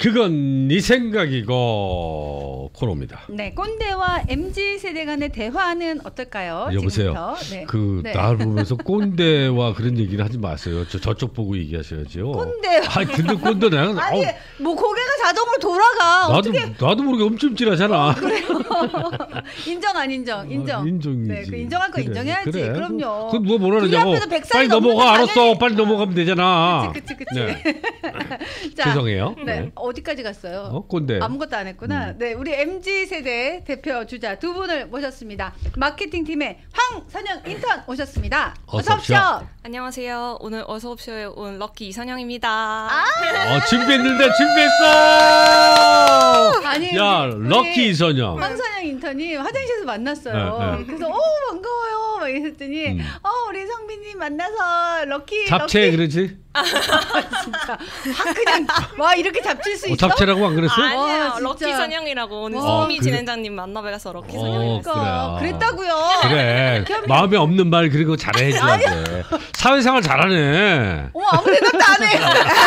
그건 네 생각이고 코너입니다. 네, 꼰대와 MZ 세대 간의 대화는 어떨까요? 여보세요. 네. 나를 보면서 꼰대와 그런 얘기를 하지 마세요. 저쪽 보고 얘기하셔야죠. 꼰대. 아니 근데 꼰대 내가 아니 뭐 고개가 자동으로 돌아가. 나도 모르게 엄청질하잖아. 그래요. 인정 안 인정? 인정. 인정이지. 네, 그 인정할 거 인정해야지. 그래. 그럼요. 그럼 누가 뭐라 그러냐고. 빨리 넘는 넘어가. 당연히... 알았어. 빨리 넘어가면 되잖아. 그치. 네. 자, 죄송해요. 네. 어디까지 갔어요? 꼰대. 아무것도 안 했구나. 네, 우리 MZ 세대 대표 주자 두 분을 모셨습니다. 마케팅팀의 황선영 인턴 오셨습니다. 어서 오십시오. 안녕하세요. 오늘 어서 오십시오에 온 럭키 이선영입니다. 준비했는데 준비했어. 아니, 야, 럭키 이선영. 황선영 인턴이 화장실에서 만났어요. 네. 그래서 반가워요. 막 이랬더니 우리 성빈님 만나서 럭키 잡채 그러지? 진짜 확 그냥 와 이렇게 잡칠 수 있어? 잡채라고 안 그랬어? 아니에요. 럭키 선영이라고 오늘 소미 진행자님 만나뵈서 럭키 선영이었어요. 그랬다고요. 그래. 마음에 없는 말 그리고 잘해줘야 돼. 사회생활 잘하네. 아무 생각도 안 해.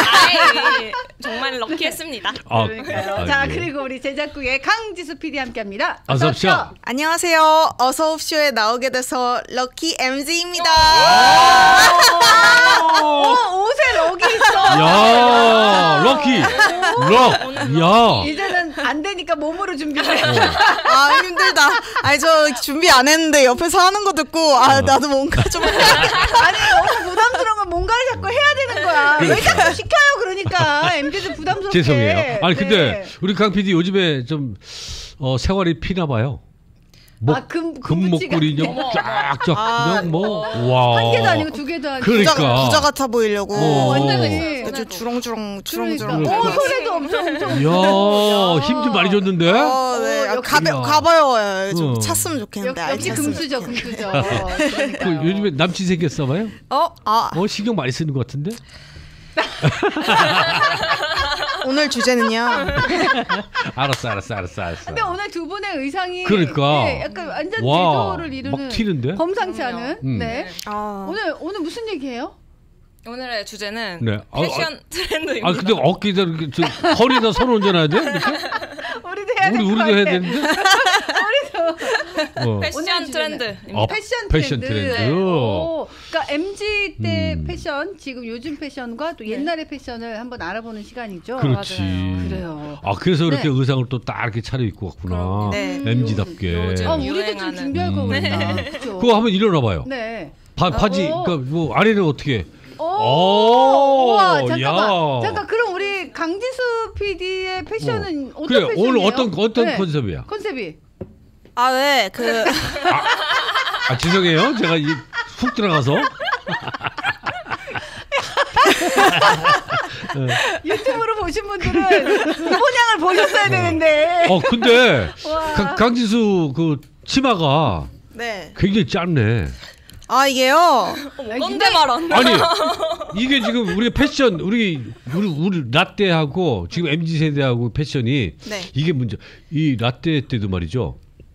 정말 럭키했습니다. 자, 그리고 우리 제작국의 강지수 PD 함께합니다. 어서 오십시오. 안녕하세요. 어서 오십시오에 나오게 돼서 럭키 MZ입니다. 옷에 럭이 있어. 야, 럭키. 야. 이제는 안 되니까 몸으로 준비해. 힘들다. 아니 저 준비 안 했는데 옆에서 하는 거 듣고 나도 뭔가 좀 아니 너무 부담스러운 건 뭔가를 자꾸 해야 되는 거야. 왜 자꾸 시켜요? 그러니까 MZ들 부담스럽게. 죄송해요. 아니 근데 우리 강 PD 요즘에 좀 생활이 피나 봐요. 금목걸이 쫙쫙 그냥 와. 한 개도 아니고 두 개도 아니고. 그러니까 부자 같아 보이려고. 완전히 아주 주렁주렁. 소리도 엄청. 이야, 힘 좀 많이 줬는데. 네. 가봐요. 좀 찼으면 좋겠는데. 역시 금수저. 그 요즘에 남친 생겼어 봐요? 신경 많이 쓰는 것 같은데? 오늘 주제는요. 알았어. 근데 오늘 두 분의 의상이 그러니까 약간 완전 대조를 이루는 막 튀는데? 범상치 않은. 네. 오늘 무슨 얘기예요? 오늘의 주제는 네. 패션 트렌드입니다. 근데 어깨에다 이렇게 허리에다 손 얹어놔야 돼? 우리도 해야 되는데? 패션 트렌드입니다. 패션 트렌드. 네. 그러니까 MZ 때 패션, 지금 요즘 패션과 또 옛날의 패션을 한번 알아보는 시간이죠. 그렇지. 그래요. 그래서 이렇게 의상을 또 딱 이렇게 차려입고 왔구나. 네. MZ답게. 우리도 좀 준비할 거구나. 그거 한번 일어나봐요. 네. 바지, 그러니까 뭐 아래는 어떻게? 우와, 잠깐. 그럼 우리 강지수 PD의 패션은 어떤 그래, 패션이에요? 오늘 어떤 컨셉이야? 컨셉이? 네. 죄송해요. 제가 훅 들어가서. 유튜브로 보신 분들은 이모양을 보셨어야 되는데. 근데 강지수 그 치마가 굉장히 짧네. 이게요. 뭔데 말안 아니 이게 지금 우리 패션 우리 라떼하고 지금 MZ 세대하고 패션이 이게 문제. 이 라떼 때도 말이죠.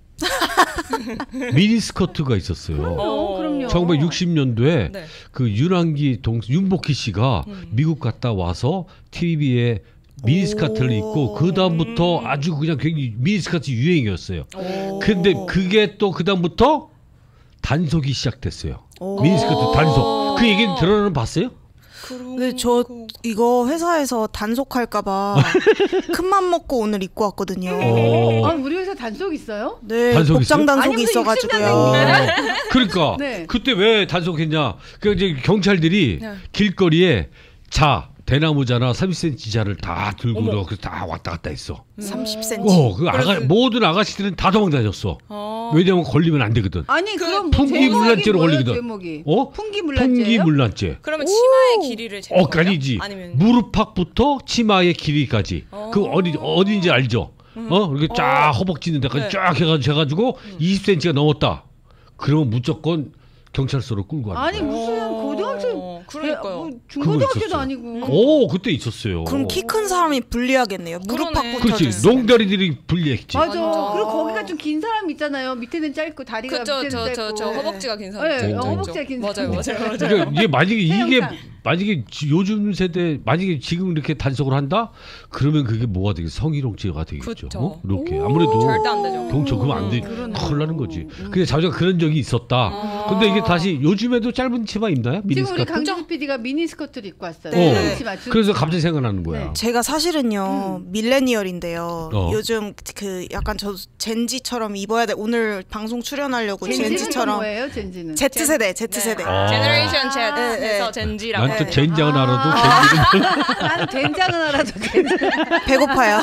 미니스커트가 있었어요. 그럼요. 1960년도에 그 윤복희 씨가 미국 갔다 와서 TV에 미니스커트를 입고 그 다음부터 아주 그냥 굉장히 미니스커트 유행이었어요. 근데 그게 또 그 다음부터 단속이 시작됐어요. 미니스커트 단속. 그 얘기는 들어는 봤어요? 근데 저 이거 회사에서 단속할까봐 큰맘 먹고 오늘 입고 왔거든요. 우리 회사 단속 있어요? 네, 단속 복장 있어요? 단속이 있어가지고요. 그러니까 그때 왜 단속했냐? 그 이제 경찰들이 길거리에 대나무자나 30cm 자를 다 들고 그래서 다 왔다 갔다 했어. 30cm. 모든 아가씨들은 다 도망다녔어. 왜냐면 걸리면 안 되거든. 아니 그럼 풍기물난죄로 걸리거든. 제목이? 풍기물난죄. 풍기물난죄. 그러면 치마의 길이를 재는 거예요? 아니지. 아니면 무릎팍부터 치마의 길이까지. 그 어딘지 알죠? 이렇게 쫙 허벅지 있는 데까지 쫙 해가지고 20cm가 넘었다. 그러면 무조건 경찰서로 끌고 갑니다. 아니 무슨 고등학생, 그러니까요. 중고등학교도 아니고. 그때 있었어요. 그럼 키 큰 사람이 불리하겠네요. 무릎팍부터. 그렇지. 농다리들이 불리했지. 맞아. 그리고 거기가 좀 긴 사람 있잖아요. 밑에는 짧고 다리가 밑에는 짧고. 저 허벅지가 긴 사람. 허벅지가 긴 사람. 맞아요. 그러니까 이게 만약에 만약에 요즘 세대 만약에 지금 이렇게 단속을 한다? 그러면 그게 뭐가 되겠어? 성희롱죄가 되겠죠. 그쵸. 이렇게 아무래도 절대 안 되죠. 동쳐 그러면 안 돼. 그러네. 큰일 나는 거지. 근데 자기가 그런 적이 있었다. 근데 이게 다시 요즘에도 짧은 치마 입나요? 지금 우리 미니스커트? 강준수 PD가 미니스커트를 입고 왔어요. 네. 치마. 그래서 갑자기 생각나는 거야. 네. 제가 사실은요 밀레니얼인데요. 어. 요즘 그 약간 저 젠지처럼 입어야 돼. 오늘 방송 출연하려고 젠지는 젠지처럼 뭐예요? 젠지는? Z 세대. 아. 제너레이션 네, Z에서 네. 젠지라고. 난 또 젠장은 알아도 젠지는 난 된장은 알아도 젠지. 배고파요.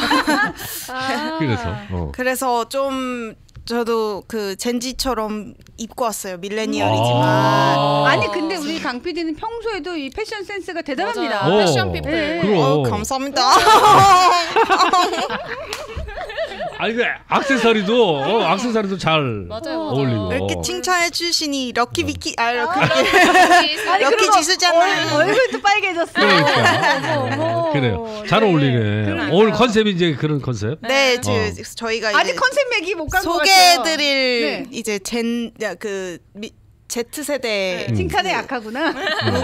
그래서 그래서 좀 저도 그 젠지처럼 입고 왔어요. 밀레니얼이지만. 아니 근데 우리 강 PD는 평소에도 이 패션 센스가 대단합니다. 맞아요. 어. 패션 피플. 네. 그럼. 감사합니다. 아니 그 액세서리도 잘 맞아요. 어울리고. 이렇게 칭찬해 주시니 럭키 비키 럭키 아니, 럭키 그리고 지수잖아. 얼굴도 빨개졌어. 그러니까. 어머. 그래요. 잘 어울리네. 그러니까요. 오늘 컨셉이 이제 그런 컨셉? 네, 어. 저희가 아직 이제 컨셉 맥이 못 간 것 같아요. 소개해드릴 네. 이제 Z 세대 칭찬에 약하구나.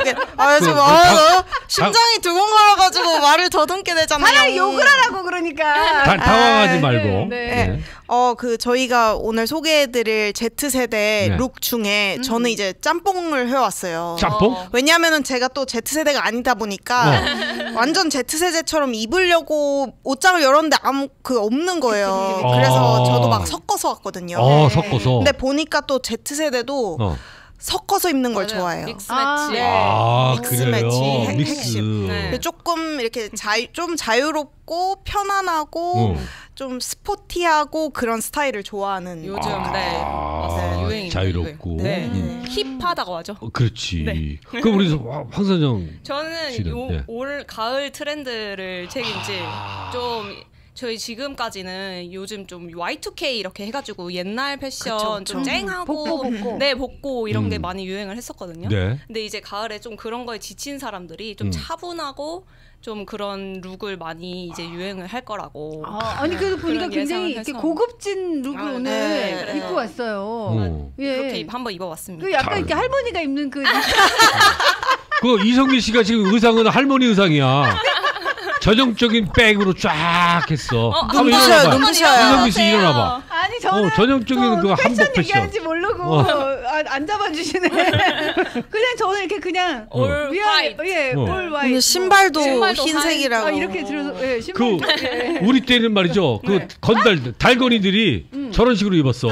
심장이 두근거려가지고 말을 더듬게 되잖아요. 차라리 욕을 하라고 그러니까. 당황하지 말고. 네. 그 저희가 오늘 소개해드릴 Z 세대 네. 룩 중에 저는 이제 짬뽕을 해왔어요. 짬뽕? 왜냐하면은 제가 또 Z 세대가 아니다 보니까 완전 Z 세대처럼 입으려고 옷장을 열었는데 아무 그 없는 거예요. 그치. 그래서 아. 저도 막 섞어서 왔거든요. 섞어서. 근데 보니까 또 Z 세대도 섞어서 입는 걸 좋아해요. 믹스 아. 매치. 믹스 그래요. 매치 믹스. 핵심. 네. 조금 이렇게 좀 자유롭고 편안하고 좀 스포티하고 그런 스타일을 좋아하는. 요즘 네. 맞아요. 유행입니다. 자유롭고. 네. 힙하다고 하죠. 그렇지. 네. 그럼 우리 황선정 저는 씨는, 네. 올 가을 트렌드를 책임질 좀 저희 지금까지는 요즘 좀 Y2K 이렇게 해가지고 옛날 패션 그쵸. 좀 쨍하고 복고. 네 복고 이런 게 많이 유행을 했었거든요. 네. 근데 이제 가을에 좀 그런 거에 지친 사람들이 좀 차분하고 좀 그런 룩을 많이 이제 유행을 할 거라고. 아니 그래도 보니까 그런 굉장히 예상을 이렇게 해서. 고급진 룩을 오늘 네. 입고 왔어요. 그렇게 예. 한번 입어봤습니다. 그 약간 이렇게 할머니가 입는 그 그 이성민 씨가 지금 의상은 할머니 의상이야. 전형적인 백으로 쫙 했어. 눈 부셔요, 눈 부셔요. 이성민 씨 일어나봐. 아니 저는 전형적인 또 그 한복 패션 패션. 얘기하는지 모르고 안 잡아주시네. 그냥 저는 이렇게 그냥 올 위아래 화이트. 예, 올 화이트. 오늘 신발도 신발도 흰색이라고. 이렇게 들어서 예, 그 신발. 예. 우리 때는 말이죠. 그 네. 달건이들이 저런 식으로 입었어.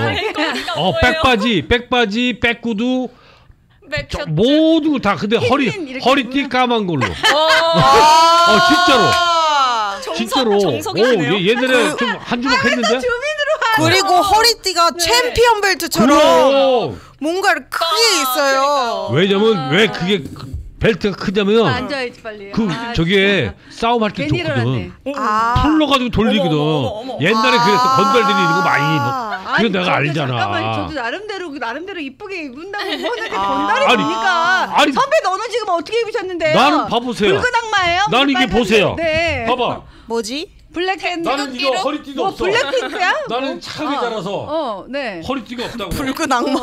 백바지, 백구두 모든 거 다 근데 흰 이렇게 허리띠 까만 걸로. 진짜로. 정석이시네요. 옛날에 좀 한 주먹 했는데. 주민으로 그리고 허리띠가 챔피언 벨트처럼 그럼. 뭔가 크게 있어요. 왜냐면 왜 그게 벨트가 크냐면 앉아야지 빨리. 저게 싸움할 때 괜히 좋거든. 일어났네. 풀러가지고 돌리거든. 어머. 옛날에 그랬어. 건달들이 이런 거 많이 입어. 아니, 그거 내가 저도 알잖아. 잠깐만 저도 나름대로 이쁘게 입는다고 입었는데 건달이 아니, 보니까 아니. 선배 너는 지금 어떻게 입으셨는데요? 나는 봐보세요. 붉은 악마예요? 나는 이게 빨간색. 보세요. 네. 봐봐. 뭐지? 블랙앤 나는 이거 허리띠도 뭐 없어. 블랙핑크야? 나는 차게 자라서 네. 허리띠가 없다고. 붉은 악마.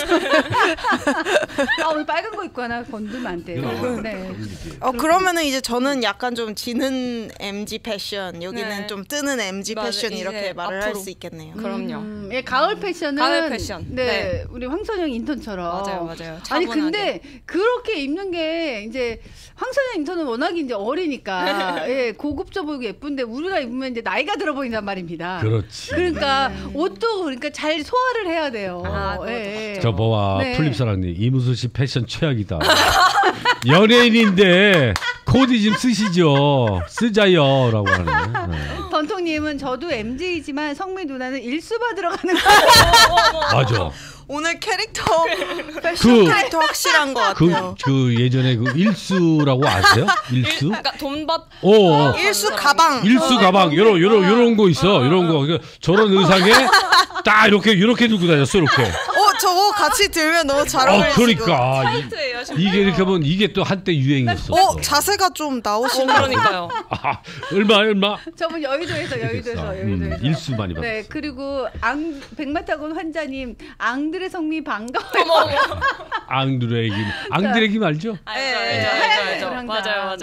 오늘 빨간 거 입고 하나 건들면 안 돼요. 네. 그러면은 이제 저는 약간 좀 지는 MG 패션, 여기는 네. 좀 뜨는 MG 맞아, 패션 이렇게 이제 말을 할 앞으로. 수 있겠네요. 그럼요. 예, 가을 패션은 가을 패션. 네, 네. 우리 황선영 인턴처럼 맞아요. 아니 차분하게. 근데 그렇게 입는 게 이제 황선영 인턴은 워낙 이제 어리니까 예, 고급져 보이고 예쁜데 우리가 입으면 이제 나이가 들어 보인단 말입니다. 그렇지. 그러니까 옷도 그러니까 잘 소화를 해야 돼요. 그것도. 예. 저 봐봐. 네. 풀립사랑님 이문수 씨 패션 최악이다. 연예인인데 코디 좀 쓰시죠. 쓰자요라고 하네. 네. 전통님은 저도 MZ이지만 성미 누나는 일수 받으러 가는 거. 맞아. 오늘 캐릭터 패션 캐릭터 확실한 것 같아요. 그 예전에 그 일수라고 아세요? 일수? 그러니까 돈받 일수 가방. 일수 가방 요런 거 있어. 이런 거. 그러니까 저런 의상에 딱 이렇게 들고 다녔어. 이렇게. 저거 같이 들면 너무 잘 어울리시고. 그러니까 타이트해요. 이게 이렇게 하면 이게 또 한때 유행이었어. 자세가 좀 나오시는. 그러니까요. 얼마? 저분 여의도에서. 일수 많이 받았어. 네, 그리고 백마타곤 환자님 앙드레 성미 반가워요. 앙드레 김 알죠? 알죠. 맞아요.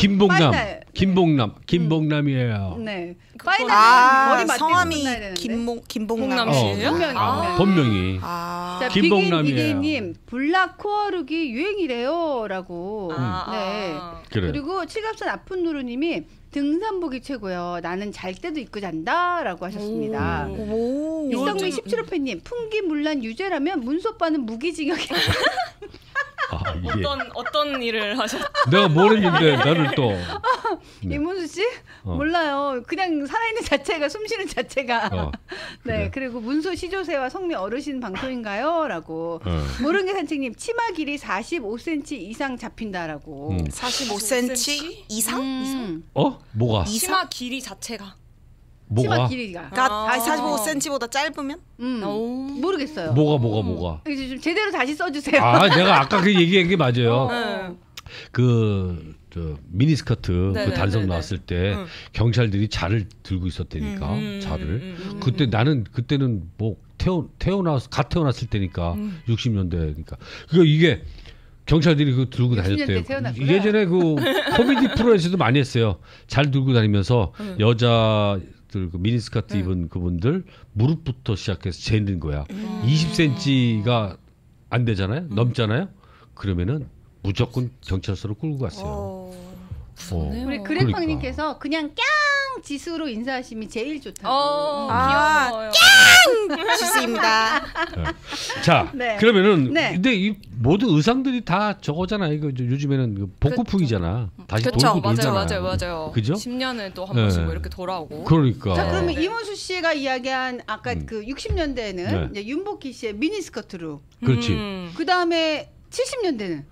김봉남이에요. 네. 파이널 머리 성함이 맞대고 김봉남 씨예요? 본명이. 자, 김봉남이에요. 님 블락 코어룩이 유행이래요라고. 네. 그래. 그리고 칠갑산 아픈 누루님이 등산복이 최고요. 나는 잘 때도 입고 잔다라고 하셨습니다. 이성민 17호팬님 풍기물란 유죄라면 문소빠는 무기징역이. 이게. 어떤 일을 하셨? 내가 모르는데 나를 또. 이문수 씨 몰라요. 그냥 살아있는 자체가 숨쉬는 자체가. 네. 그래. 그리고 문소 시조새와 성미 어르신 방송인가요?라고. 모르는 산책님 치마 길이 45cm 이상 잡힌다라고. 45cm 이상? 뭐가? 치마 길이 자체가. 치마 길이가 45cm보다 짧으면? 모르겠어요. 뭐가? 이제 좀 제대로 다시 써주세요. 내가 아까 그 얘기한 게 맞아요. 저 미니스커트 그 단속 나왔을 때 경찰들이 자를 들고 있었다니까. 자를. 그때는 뭐 갓 태어났을 때니까 60년대니까. 이게 경찰들이 그거 들고 다녔대요. 예전에 그 코미디 프로에서도 많이 했어요. 잘 들고 다니면서 여자들 그 미니스커트 입은 그분들 무릎부터 시작해서 재는 거야. 20cm가 안 되잖아요. 넘잖아요. 그러면은 무조건 경찰서로 끌고 갔어요. 우리 그래팡님께서 그냥 깡 지수로 인사하심이 제일 좋다고. 귀여워요. 깡 지수입니다. 자, 네. 그러면은 네. 근데 이 모든 의상들이 다 저거잖아요. 이거 요즘에는 복고풍이잖아. 다시 돌고 돌잖아요. 맞아요. 그죠? 10년에 또 한 번씩 뭐 이렇게 돌아오고. 그러니까. 자, 그러면 이문수 씨가 이야기한 아까 그 60년대에는 이제 윤복희 씨의 미니스커트로. 그렇지. 그 다음에 70년대는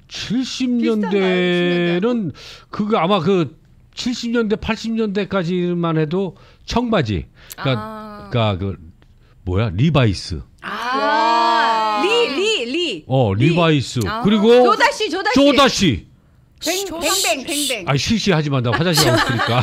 70년대는 그거 아마 그 70년대 80년대까지만 해도 청바지. 그러니까 그 뭐야? 리바이스. 리. 리바이스. 그리고 조다시. 뱅뱅. 시시하지 마. 나 화장실 가고 있으니까.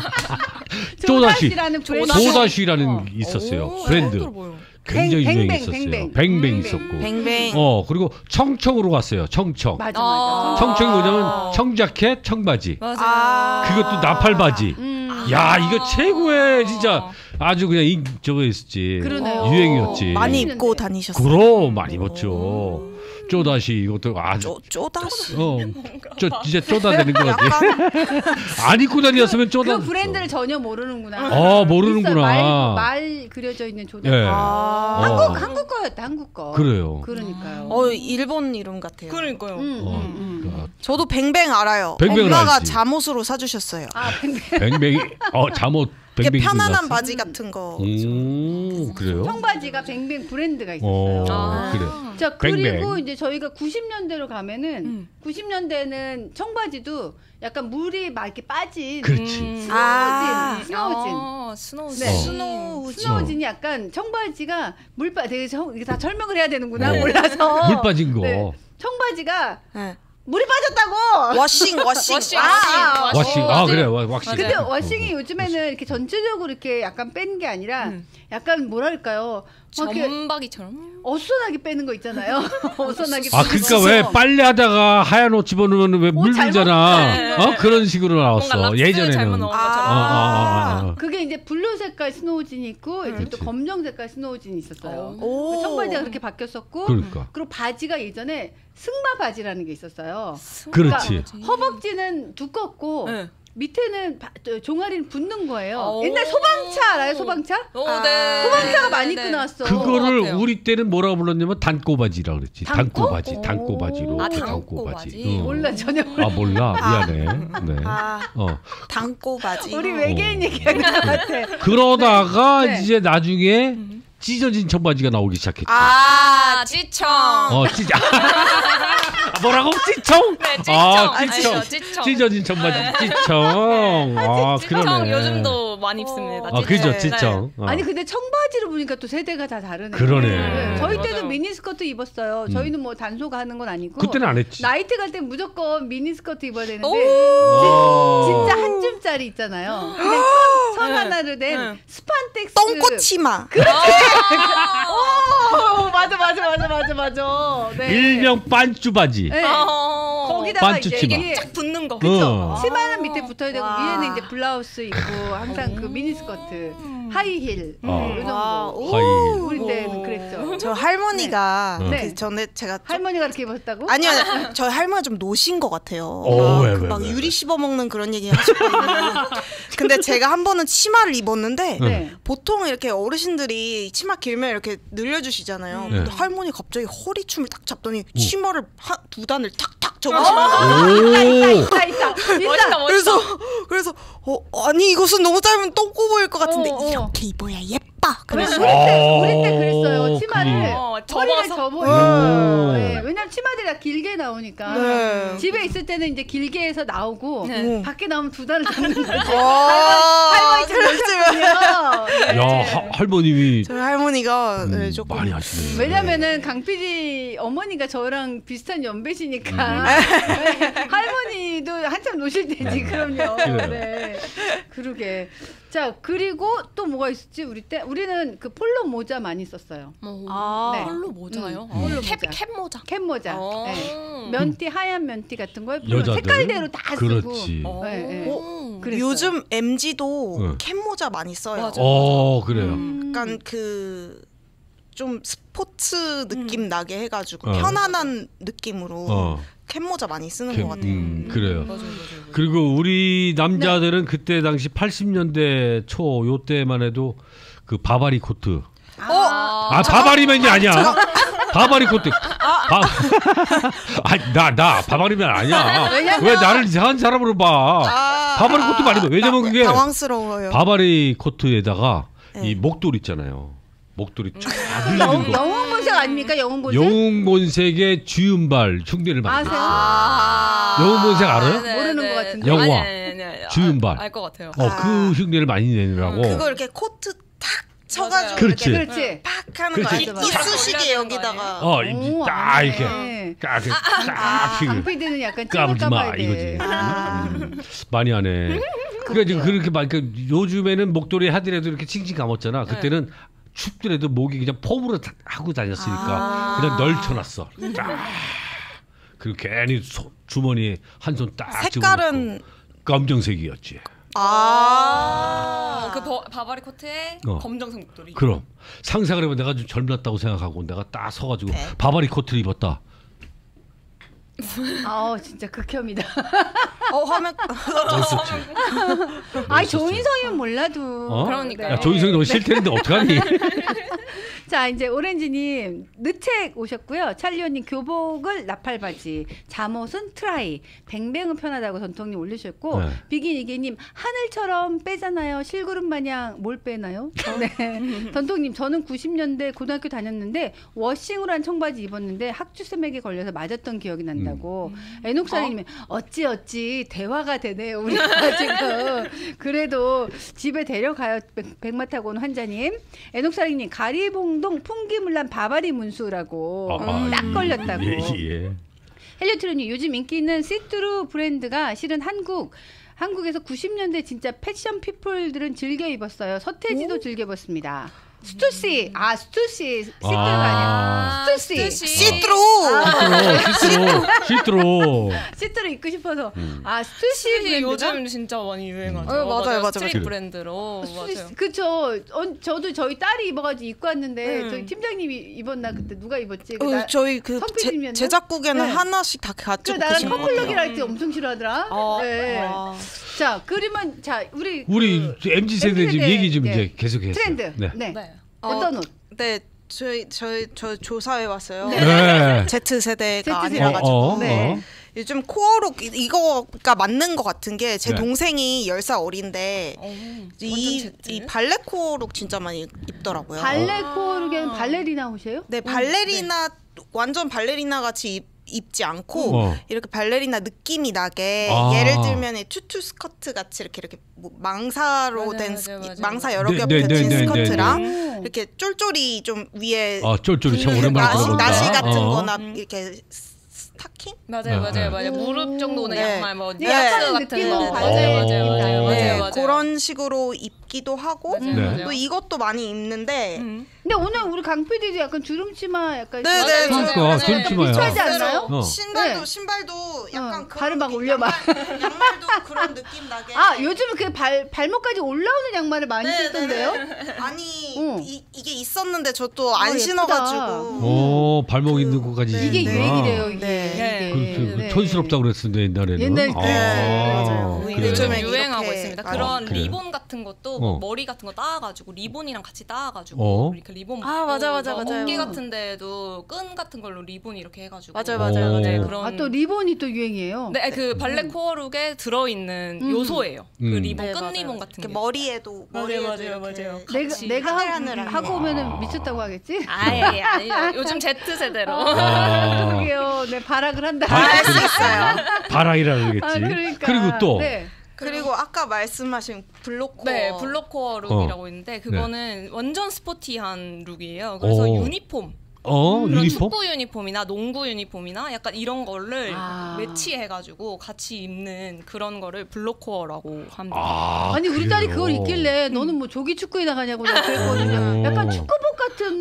조다시라는 있었어요. 브랜드. 굉장히 유행했었어요. 뱅뱅 있었고. 그리고 청청으로 갔어요. 청청. 맞아. 청청이 뭐냐면 청자켓, 청바지. 맞아. 그것도 나팔바지. 야, 이거 최고의 진짜 아주 그냥 저거 있었지. 그러네요. 유행이었지. 많이 입고 다니셨어요. 그럼 많이 입었죠. 쪼다시 이것도 아주 쪼다시. 진짜 쪼다되는 거지. 안 입고 다녔으면 쪼다. 그 브랜드를 전혀 모르는구나. 모르는구나. 말 그려져 있는 조다시. 네. 한국 거였다. 한국 거. 그래요. 그러니까요. 일본 이름 같아요. 그러니까요. 저도 뱅뱅 알아요. 뱅뱅을 엄마가 알지. 잠옷으로 사주셨어요. 뱅뱅이 잠옷 뱅뱅이 편안한 바지 같은 거. 그래요? 청바지가 뱅뱅 브랜드가 있었어요. 그래. 자, 그리고 뱅뱅. 이제 저희가 90년대로 가면은 90년대는 청바지도 약간 물이 막 이렇게 빠진 그렇지. 스노우진이 약간 청바지가 되게 이게 다 설명을 해야 되는구나. 몰라서. 물 빠진 거. 네. 청바지가 물이 빠졌다고. 워싱. 그래. 왁싱. 근데 워싱이 요즘에는 이렇게 전체적으로 이렇게 약간 뺀 게 아니라 약간 뭐랄까요? 점박이처럼 어수선하게 빼는 거 있잖아요. 어수선하게. 그러니까 왜 빨래하다가 하얀 옷 집어넣으면 왜 물 들잖아. 그런 식으로 나왔어. 예전에는. 그게 이제 블루 색깔 스노우진이 있고 이제 또 검정 색깔 스노우진이 있었어요. 그 청바지가 그렇게 바뀌었었고. 그러니까. 그리고 바지가 예전에 승마 바지라는 게 있었어요. 그렇지. 그러니까 허벅지는 두껍고 밑에는 종아리는 붙는 거예요. 옛날 소방차 알아요? 소방차? 네. 소방차가 많이 입고 나왔어. 그거를 우리 때는 뭐라고 불렀냐면 단꼬바지라고 그랬지. 단꼬바지? 단꼬바지로. 단꼬바지. 몰라 전혀. 몰라. 미안해. 네. 단꼬바지. 우리 외계인 얘기하는 것 같아. 그러다가 이제 나중에 찢어진 청바지가 나오기 시작했죠. 찌청. 뭐라고? 찌청? 네, 찌청. 찢어진 청바지 찌청. 찌청 그러네. 요즘도 많이 입습니다. 아, 그죠, 네. 지청. 아니 근데 청바지를 보니까 또 세대가 다 다르네요. 그러네. 네. 저희 때도 맞아요. 미니스커트 입었어요. 저희는 뭐 단소가 하는 건 아니고. 그때는 안 했지. 나이트 갈 때 무조건 미니스커트 입어야 되는데 진짜 한 줌짜리 있잖아요. 그냥 천 하나로 된 스판텍스 똥꼬치마. 오, 맞아. 네. 일명 반쭈바지. 네. 거기다가 이제 반쭈치마. 이게 딱 붙는 거. 그쵸. 치마는 밑에 붙어야 되고 와. 위에는 이제 블라우스 입고 항상 그 미니스커트, 하이힐 요 정도. 하이. 우리 때는 그랬죠. 저 할머니가 네. 그 전에 제가 할머니가 그렇게 입었다고? 아니요, 저희 할머니 좀 노신 것 같아요. 막 왜? 유리 씹어먹는 그런 얘기 하셨거든요. 근데 제가 한 번은 치마를 입었는데 네. 보통 이렇게 어르신들이 치마 길면 이렇게 늘려주시잖아요. 네. 근데 할머니 갑자기 허리춤을 딱 잡더니 치마를 두 단을 탁탁 접으시는 거예요. 있다. 그래서 아니 이것은 너무 짧으면 똥꼬 보일 것 같은데 어. 이렇게 입어야 예뻐. 그래서 우리 때 그랬어요. 치마를 허리를 접어서. 접어요. 네. 왜냐면 치마들이 다 길게 나오니까. 네. 집에 있을 때는 이제 길게 해서 나오고 네. 밖에 나오면 두 단을 접는 거지. 할머니 좀 멋있거든요. 야, 할머님이 저희 할머니가 네, 조금 많이 하시네. 왜냐면은 강PD 어머니가 저랑 비슷한 연배시니까 네. 할머니도 한참 노실 때지. 그럼요. 그래요. 네. 그러게. 자, 그리고 또 뭐가 있었지? 우리는 그 폴로 모자 많이 썼어요. 네. 폴로 모자요? 폴로 캡 모자. 캡 모자. 캡 모자. 어. 네. 면티 하얀 면티 같은 걸 폴로 여자들? 색깔대로 다 쓰고. 그렇지. 네, 네. 그랬어요. 요즘 MZ도 응. 캡모자 많이 써요. 맞아. 그래요. 약간 그 좀 스포츠 느낌 나게 해가지고 어. 편안한 느낌으로 캡모자 많이 쓰는 것 같아요. 그래요. 맞아요. 그리고 우리 남자들은 그때 당시 80년대 초 요때만 해도 그 바바리 코트. 바바리맨이 아니야. 바바리 코트. 나 바바리맨 아니야. 왜 나를 이상한 사람으로 봐. 바바리 코트 많이 봐. 왜냐면 그게 당황스러워요. 바바리 코트에다가 네. 이 목도리 있잖아요. 목도리 쫙 늘리는 거. 영웅본색 아닙니까? 영웅본색? 영웅본색의 주윤발 흉내를 만들었어요. 영웅본색 알아요? 모르는 것 같은데. 영화. 아니. 주윤발. 알 것 같아요. 그 흉내를 많이 내느라고. 그거 이렇게 코트 탁 쳐가지고 그렇지. 이렇게 그렇지. 팍 하는 그렇지. 거 맞아, 맞아. 이쑤시개 여기다가 딱 이렇게 네. 딱 강PD는 약간 까불지 찜을 마 까봐야 돼. 이거지. 많이 하네. 그러니까 지금 그렇게 요즘에는 목도리 하더라도 이렇게 칭칭 감았잖아. 그때는 춥더라도 목이 그냥 폼으로 하고 다녔으니까 그냥 널쳐놨어. 딱. 그리고 괜히 주머니에 한 손 딱 색깔은 검정색이었지. 그 바바리 코트에 검정색 목도리. 그럼 상상을 해보면 내가 좀 젊었다고 생각하고 내가 딱 서가지고 바바리 코트를 입었다. 진짜 극혐이다. 하면 멋있었지. 조인성이면 몰라도. 그러니까요. 야, 조인성이 너무 싫다는데 어떡하니? 자, 이제 오렌지님 늦책 오셨고요. 찰리언님 교복을 나팔바지, 잠옷은 트라이, 뱅뱅은 편하다고 전통님 올리셨고 네. 비기니기님 하늘처럼 빼잖아요. 실구름 마냥 뭘 빼나요? 네. 전통님 저는 90년대 고등학교 다녔는데 워싱으로 한 청바지 입었는데 학주쌤에게 걸려서 맞았던 기억이 난다고. 애녹사리님이 어찌 대화가 되네요. 우리가 지금 그래도 집에 데려가요. 백마 타고 온 환자님. 애녹사리님 가리봉동 풍기물난 바바리 문수라고 딱 걸렸다고. 예. 헬리오트로님 요즘 인기 있는 시트루 브랜드가 실은 한국에서 90년대 진짜 패션 피플들은 즐겨 입었어요. 서태지도 즐겨 입었습니다. 스투씨, 스투씨 시트루가 아니야. 스투씨. 시트루. 시트루 입고 싶어서. 스투씨 브랜드가 요즘 진짜 많이 유행하죠. 맞아요. 스트릿 브랜드로. 맞아요. 그쵸. 저도 저희 딸이 입어가지고 입고 왔는데 저희 팀장님이 입었나 그때 누가 입었지? 저희 그 선필님이었나? 제작국에는 네. 하나씩 다 가지고 나랑 계신 것 같아요. 커플룩이라 할 때 엄청 싫어하더라. 네. 자, 그러면 우리 MZ 세대 지금 얘기 좀 이제 계속해서. 트렌드. 네. 어떤 옷? 네, 저 조사해 왔어요. 네. Z 세대가 Z 세대. 아니라가지고 네. 요즘 코어룩 이거가 맞는 것 같은 게 제 네. 동생이 10살 어린데 이 Z? 발레 코어룩 진짜 많이 입더라고요. 발레 코어룩에는 발레리나 옷이에요? 네, 발레리나 완전 발레리나 같이 입지 않고 이렇게 발레리나 느낌이 나게 예를 들면 튜투 스커트 같이 이렇게 뭐 망사로 된 망사 여러 겹 겹친 스커트랑 이렇게 쫄쫄이 좀 위에 쫄쫄이 참 오랜만에 들어본다. 나시 같은 거나 이렇게 스타킹? 맞아요. 무릎 정도 오는 양말 뭐 약간 같은 거. 맞아요. 그런 식으로 입기도 하고 또 이것도 많이 입는데 근데 오늘 우리 강 PD도 약간 주름치마 약간 그러니까 주름치마야. 비슷하지 않나요? 신발도 약간 발을 막 올려봐. 양말도 그런 느낌 나게. 요즘은 그 발목까지 올라오는 양말을 많이 쓰던데요? 아니 이게 있었는데 저 또 안 신어가지고. 발목 있는 곳까지. 이게 유행이래요. 이게. 촌스럽다고 그랬었는데 옛날에는. 옛날 때. 맞아요. 요즘에 이렇게 유행하고 있습니다. 그런 리본 같은 것도 뭐 머리 같은 거 따가지고 리본이랑 같이 따가지고 이렇게 리본 맞아. 어깨 같은 데도 끈 같은 걸로 리본 이렇게 해가지고 맞아요. 네, 그런 또 리본이 또 유행이에요. 네, 그 발레 코어룩에 들어있는 요소예요. 그 리본 끈 리본 같은 게 머리에도 맞아요. 내가 하고 오면은 미쳤다고 하겠지? 아니죠. 요즘 Z 세대로. 그러게요. 네, 발악을 한다. 할 수 있어요. 발악이라 그러겠지. 그러니까. 그리고 또. 그리고 아까 말씀하신 블록코어. 네, 블록코어 룩이라고 있는데 그거는 완전 스포티한 룩이에요. 그래서 유니폼. 그런 유니폼? 축구 유니폼이나 농구 유니폼이나 약간 이런 거를 매치해가지고 같이 입는 그런 거를 블록코어라고 합니다. 아니 우리 딸이 그걸 입길래 너는 뭐 조기 축구에 나가냐고 내가 그랬거든요. 약간 축구복 같은.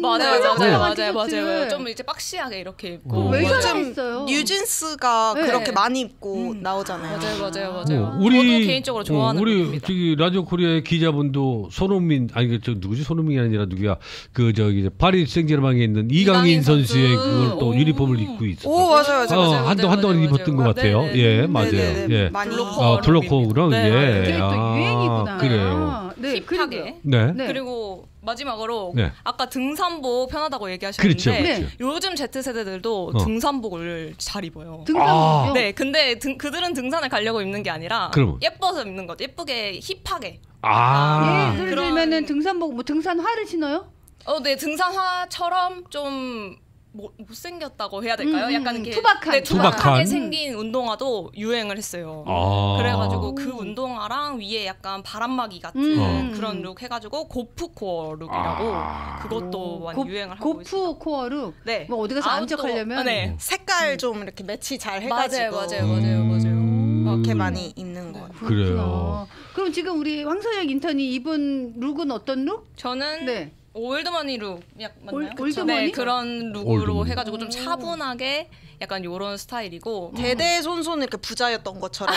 맞아요. 좀 이제 박시하게 이렇게 입고. 왜 요즘 뉴진스가 그렇게 많이 입고 나오잖아요. 맞아요. 우리 저도 개인적으로 좋아하는 우리 룩입니다. 저기 라디오 코리아의 기자분도 손흥민 누구지? 손흥민이 아니라 누구야? 그 저기 파리 생제르맹에 있는 이강인 선수의 그걸 또 유니폼을 입고 있었어요. 맞아요. 한동안 입었던 것 같아요. 예, 맞아요. 예. 블록코어랑 그게 또 유행이구나. 그래요. 힙하게. 네. 그리고 마지막으로 아까 등산복 편하다고 얘기하셨는데 그렇죠. 요즘 Z세대들도 등산복을 잘 입어요. 등산복이요? 네, 근데 그들은 등산을 가려고 입는 게 아니라 예뻐서 입는 거죠. 예쁘게 힙하게. 예를 들면은 등산복 뭐 등산화를 신어요? 네, 등산화처럼 좀 못생겼다고 해야 될까요? 약간 이렇게 투박한 생긴 운동화도 유행을 했어요. 그래가지고 그 운동화랑 위에 약간 바람막이 같은 그런 룩 해가지고 고프코어 룩이라고 그것도 많이 유행을 하고 있어요. 고프코어 룩? 네. 뭐 어디 가서 안 척하려면 색깔 좀 이렇게 매치 잘 해가지고 맞아요. 그렇게 많이 입는 거. 그래요. 그럼 지금 우리 황선영 인턴이 입은 룩은 어떤 룩? 저는 올드머니 룩 맞나요? 올드머니? 그런 룩으로 해가지고 좀 차분하게 약간 요런 스타일이고 대대손손 이렇게 부자였던 것처럼.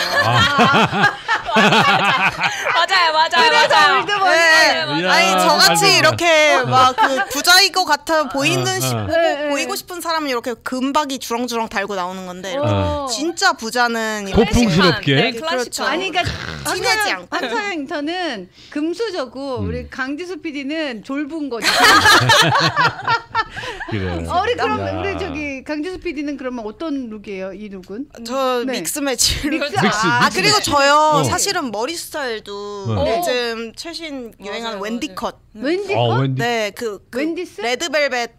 맞아요. 아니 저같이 이렇게 막 그 부자인 것 같아 보이고 싶은 사람은 이렇게 금박이 주렁주렁 달고 나오는 건데 진짜 부자는 고풍스럽게. 그렇죠. 아니 그러니까 티내지 않고. 황선영 인턴은 금수저고 우리 강지수 PD는 졸분 거죠. 그래요. 그럼 우리 저기 강지수 PD는 그러면 어떤 룩이에요? 이 룩은? 저 믹스 매치. 그리고 저요 사실은 머리 스타일도 요즘 최신 유행하는 wendy 컷. 웬디 컷? 네, 웬디스? 레드벨벳.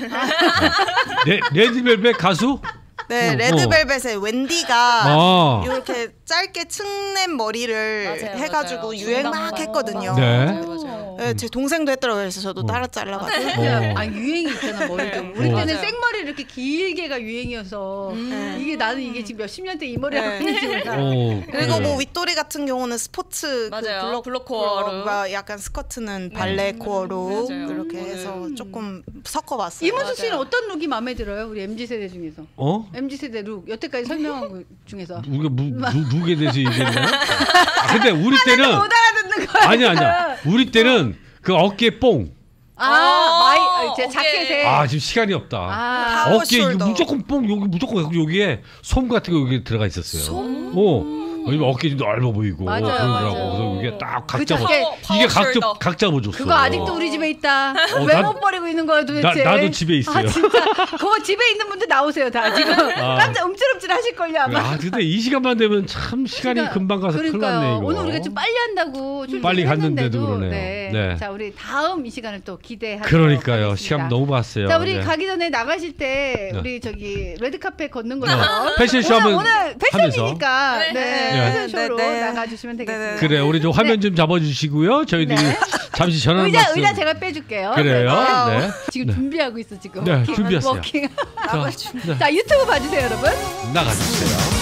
레드벨벳 가수? 네, 레드벨벳의 웬디가 이렇게 짧게 측낸 머리를 해가지고 유행 막 했거든요. 네, 제 동생도 했더라고요. 그래서 저도 따라 잘라가지고. 유행이 있잖아 머리도. 우리 때는 생머리 이렇게 길게가 유행이어서 나는 이게 지금 몇십 년 때 이 머리라고 했는지 몰라. 그리고 뭐 윗도리 같은 경우는 스포츠 블록코어로 약간 스커트는 발레 코어로 이렇게 해서 조금 섞어봤어요. 이문수 씨는 어떤 룩이 마음에 들어요? 우리 MZ 세대 중에서. MZ 세대 룩 여태까지 설명한 것 중에서. 우리가 룩에 대해서 얘기했나요? 근데 우리 때는 못 알아듣는 거야. 아니야. 우리 때는 그 어깨 뽕. 제 자켓에. 지금 시간이 없다. 어깨 무조건 뽕 여기 무조건 여기에 솜 같은 거 여기 들어가 있었어요. 왜냐면 어깨 좀 넓어 보이고 그러더라고. 그래서 이게 딱 각 잡아줬어. 그거 아직도 우리 집에 있다. 왜 못 버리고 있는 거야 도대체? 나도 집에 있어요. 진짜 그거 집에 있는 분들 나오세요 다 지금. 깜짝 움찔움찔 하실걸요 아마. 근데 이 시간만 되면 참 시간이 금방 가서 큰일 났네 이거. 오늘 우리가 좀 빨리 한다고 빨리 갔는데도 그러네요. 네. 자 우리 다음 이 시간을 또 기대하도록 그러니까요. 하겠습니다. 시간 너무 봤어요. 자 우리 가기 전에 나가실 때 우리 저기 레드카펫 걷는 거죠. 패션쇼 하면 오늘 패션이니까 패션쇼로 나가주시면 되겠습니다. 그래 우리 좀 화면 좀 잡아주시고요. 저희들이 잠시 전화 말씀. 의자 제가 빼줄게요. 그래요. 네. 지금 준비하고 있어 지금. 네 준비했어요. 자 유튜브 봐주세요 여러분. 나가주세요.